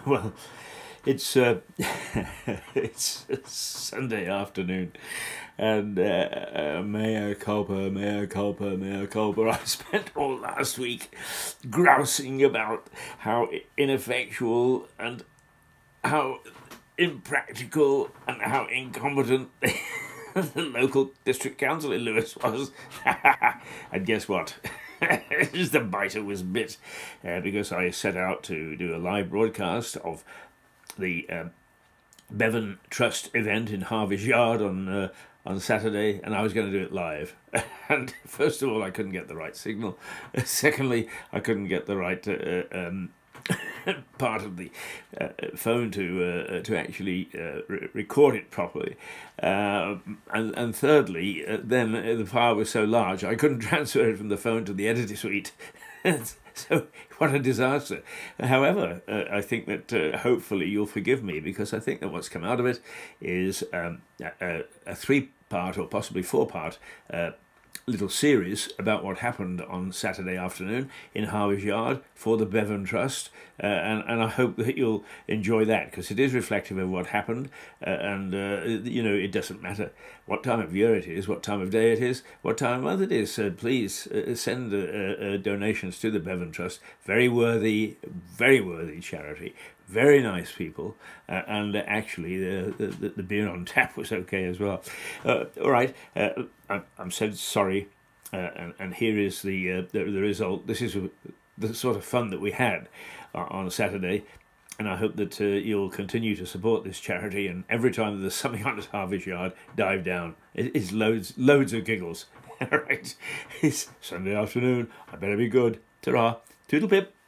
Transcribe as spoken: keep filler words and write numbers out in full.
Well, it's uh, it's Sunday afternoon, and uh, uh, mea culpa, mea culpa, mea culpa. I spent all last week grousing about how ineffectual and how impractical and how incompetent the local district council in Lewes was. And guess what? Just the biter was bit, uh, because I set out to do a live broadcast of the um, Bevan Trust event in Harvey's Yard on uh, on Saturday, and I was going to do it live. And first of all, I couldn't get the right signal. Secondly, I couldn't get the right uh, um, part of the uh, phone to uh, to actually uh, re- record it properly, uh, and and thirdly, uh, then the file was so large I couldn't transfer it from the phone to the editor suite. So what a disaster. However, uh, I think that uh, hopefully you'll forgive me, because I think that what's come out of it is um, a, a three-part or possibly four-part uh, little series about what happened on Saturday afternoon in Harvey's Yard for the Bevan Trust, uh, and, and I hope that you'll enjoy that, because it is reflective of what happened, uh, and uh, you know, it doesn't matter what time of year it is, what time of day it is, what time of month it is. Uh, please uh, send uh, uh, donations to the Bevan Trust. Very worthy, very worthy charity. Very nice people, uh, and uh, actually the, the the beer on tap was okay as well. Uh, all right, uh, I'm, I'm so sorry, uh, and, and here is the, uh, the the result. This is the sort of fun that we had uh, on Saturday, and I hope that uh, you'll continue to support this charity. And every time that there's something on at Harvey's Yard, dive down. It, it's loads loads of giggles. All right, it's Sunday afternoon. I better be good. Ta-ra, toodle pip.